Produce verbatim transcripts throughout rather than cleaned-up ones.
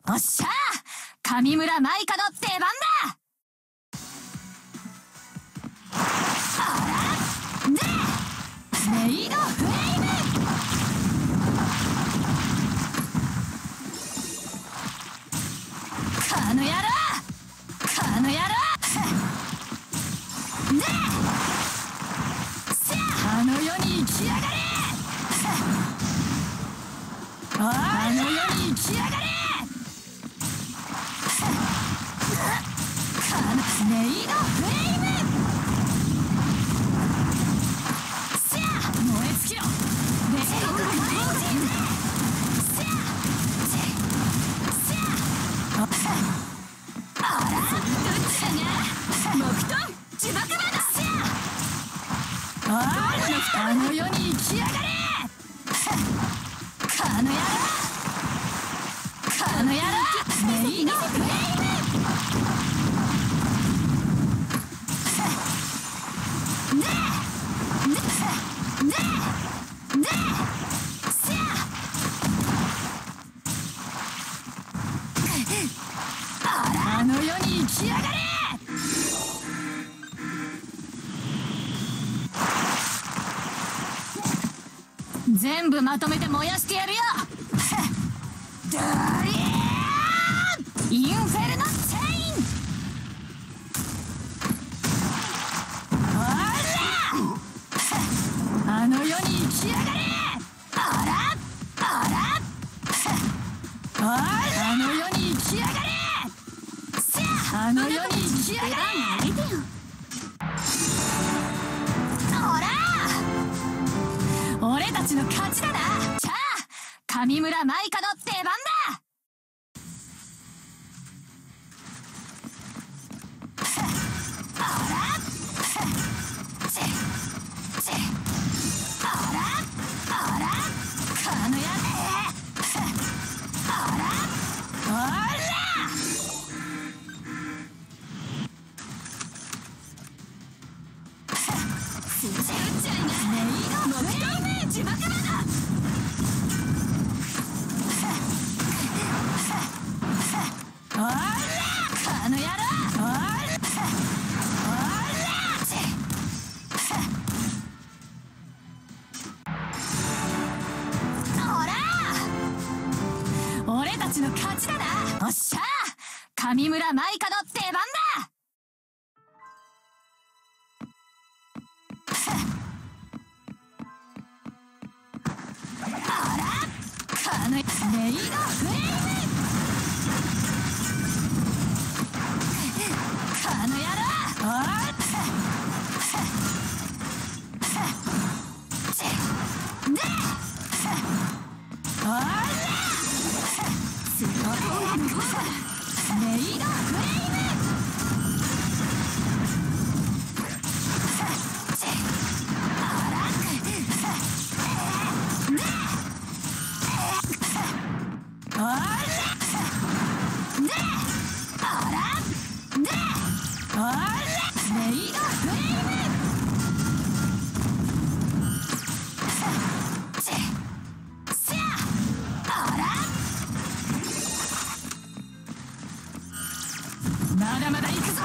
おっしゃー、上村舞香の出番だ。あらでメイドフレイム。この野郎、この野郎でせや、あの世に行きやがれ。あの世に行きやがれ。メイドフレイム。せや、燃え尽きろ。レッドフレイム。せやせや、あらどっちだね。木遁呪縛魔だ。せや、あの世に行きやがれ。この野郎、この野郎メイドフレイム。ででででせや、あらあの世に行きやがれ。全部まとめて燃やしてやるよ。ドリーインフェルノチェイン。あの世に行きやがれ。あらあらあの世に行きやがれ。せや、あの世に行きやがれ。ほら俺たちの勝ちだな。じゃあ上村舞香の出番だ。あらちちあらあらこの野郎、あらあらすっちゃうっちゃいな。メイドフレイム呪縛魔だ。あらこの野郎、あらあらち俺たちの勝ちだな。おっしゃー、上村舞香の出番だ。あらこのメイドフレイム。この野郎、あであらすごいメイドフレイム。あらであらであらであらメイドフレイム。せや、あらまだまだ行くぞ。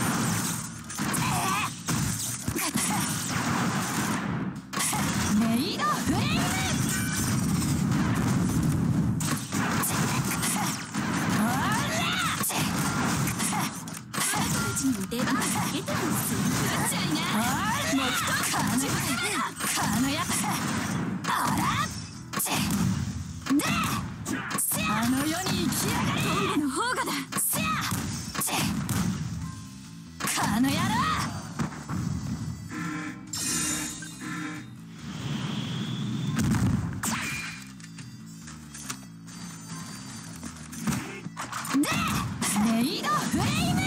メイドフレイム。あらあなたたちに出番が出てるんですよ。っちゃいな。木遁呪縛魔だ。このやあらちでせや、あの世に行きやがれ。トンボの方がだ。せやちこの野郎、でメイドフレイム。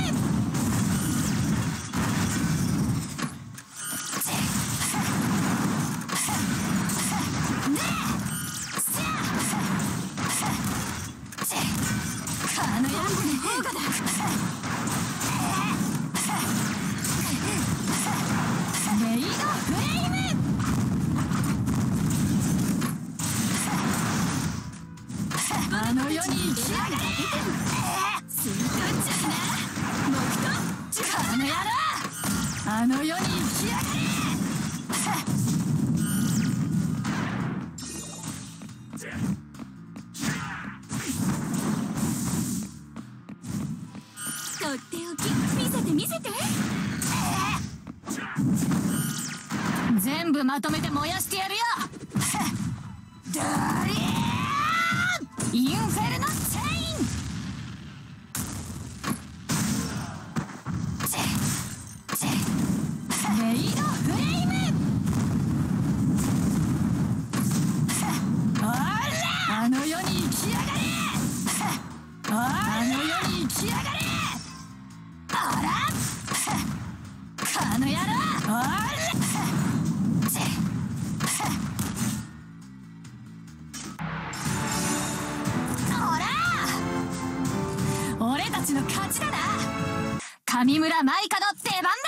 あの世に行きやがれ。 世に生きやがれ。とっておき見せて見せて。全部まとめて燃やしてやるよ。ドリーインフェルノチェイン。レイドフレイム。あら、あの世に生きやがれ。あの世に生きやがれ。あら、この野郎。あら、俺たちの勝ちだな。上村舞香の出番だ。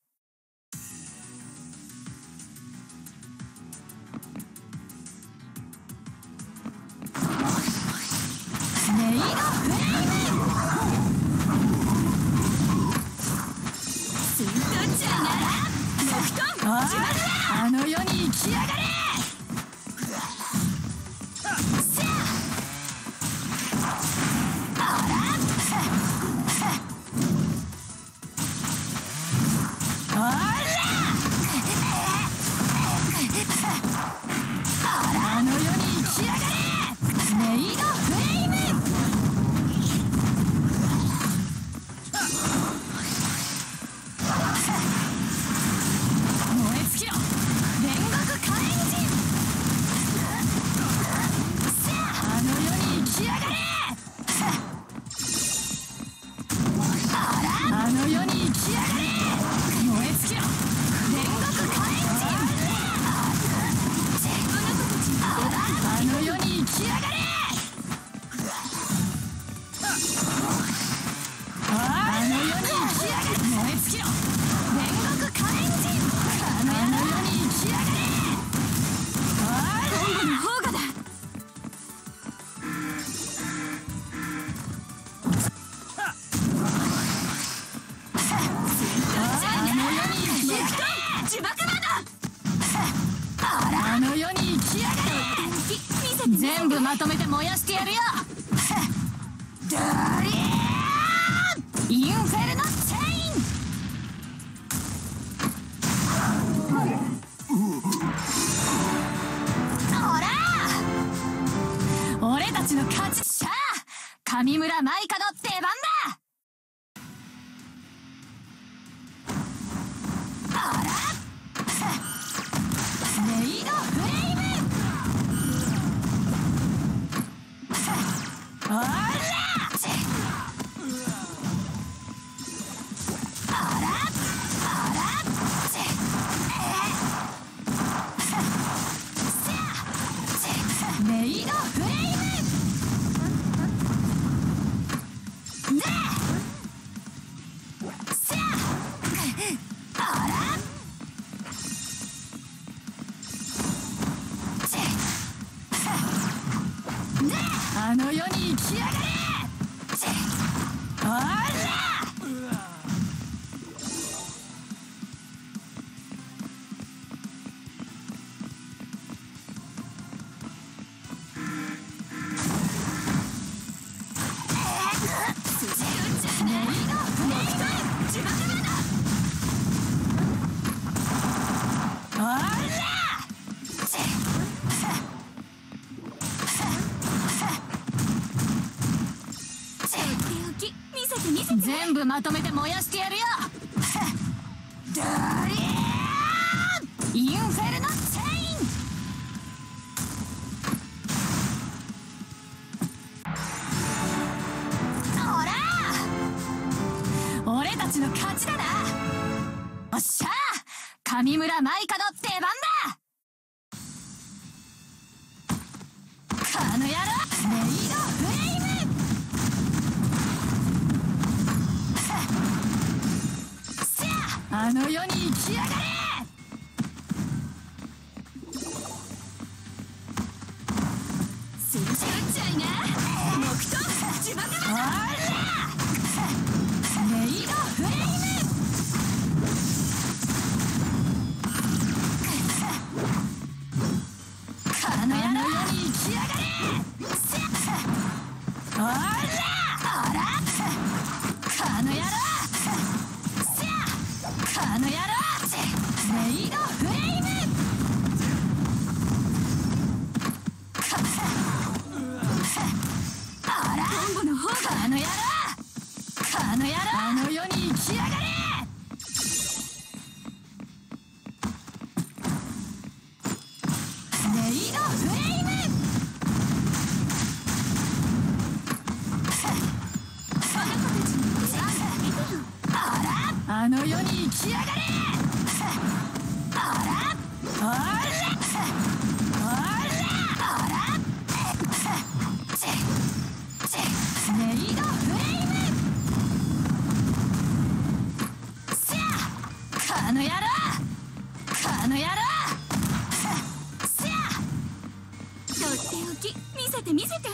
レイドフレイム。スートチャーなら木遁自慢だ。あの世に生きやがれ。あの世に生きやがれ。レイドフレイム。燃え尽きろ煉獄火炎人。あの世に生きやがれ。あの世に生きやがれ。燃え尽きろ煉獄火炎人。あの世に生きやがれ。あの世に生きやがれ。燃え尽きろ煉獄火炎人。あの世に生きやがれ。今度の方がだ。あの世に生きやがれ。全部まとめて燃やしてやるよ。ドリーインフェルノチェイン。ほら俺たちの勝ち。しゃあ上村舞香の出番だ。あら、レイドフレイム。あら、あら、あら、レイドフレイム。ねえ、さあ、あら、ねえ、あの世に生きやがれ。あら、全部まとめて燃やしてやるよ。ドリーインフェルノチェイン。ほら俺たちの勝ちだな。よっしゃ上村舞香の出番だ。この野郎レイドフレイム。あの世に生きやがれ。スーチャーチャイが木遁自爆だ。あらレイドフレイム。 の野郎、あの野郎、あの世に行きやがれ。レイドフレイム。その子たちに見てよ。あら、あの世に行きやがれ。あら、あら、あら、あら、チェチェ、レイドフレイム。せや、あの野郎、あの野郎、せや。とっておき見せて見せて。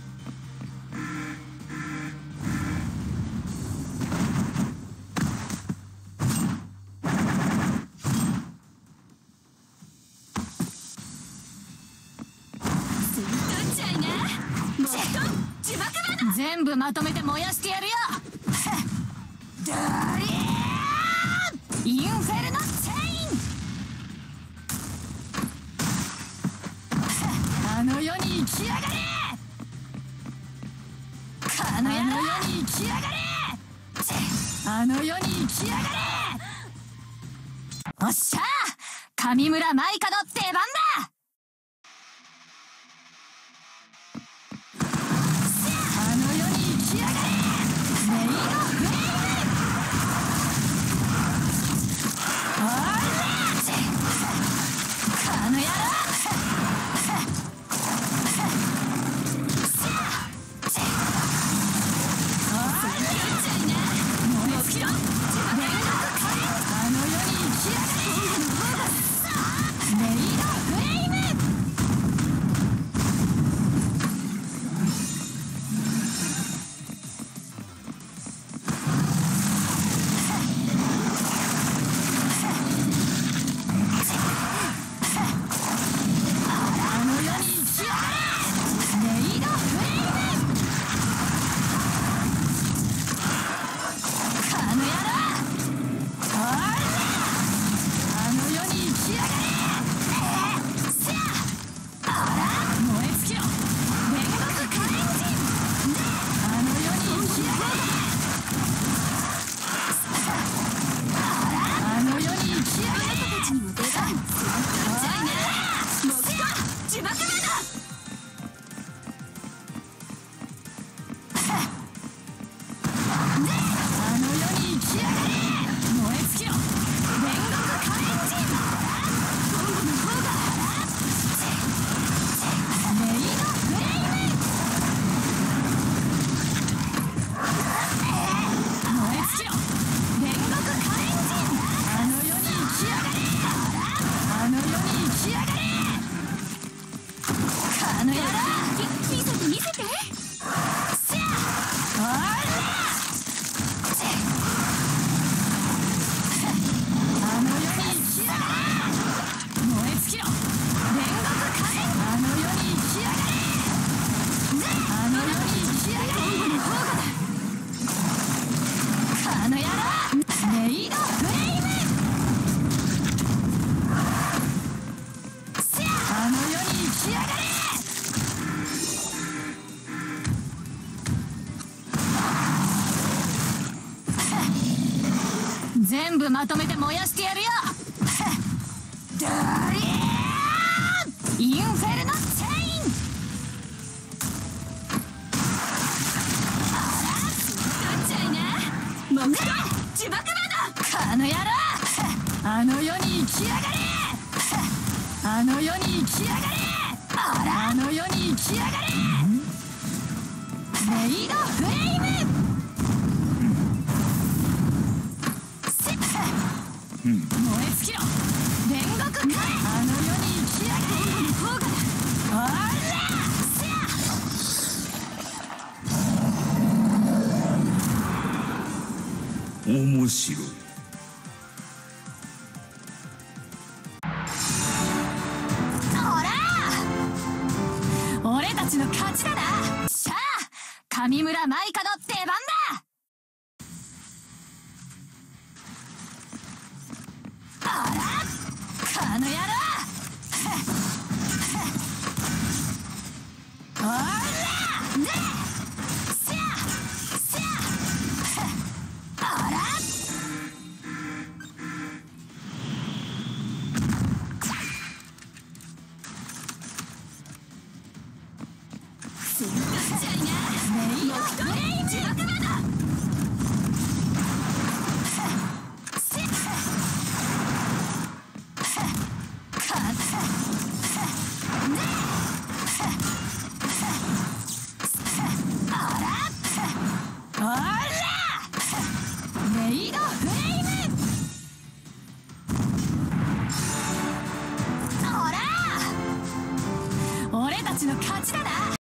全部まとめて燃やしてやるよ。ドリーンインフェルノチェイン。あの世に行きやがれ。あの世に行きやがれ。あの世に行きやがれ。おっしゃー、上村舞香の出番だ。全部まとめて燃やしてやるよ。ドリーンインフェルノチェイン。あら、取っちゃいな。目標自爆魔だ。あの野郎、あの世に行きやがれ。あの世に行きやがれ。あら、あの世に行きやがれ。レイドフレイム。燃え尽きろ煉獄火炎。あの世に行きやがれ。方がだ。あらせや。 面白い。 ほら俺たちの勝ちだな。しゃあ上村舞香の出番だ。あらあの野郎。あらねえせやレイドフレイム。ほら、俺たちの勝ちだな。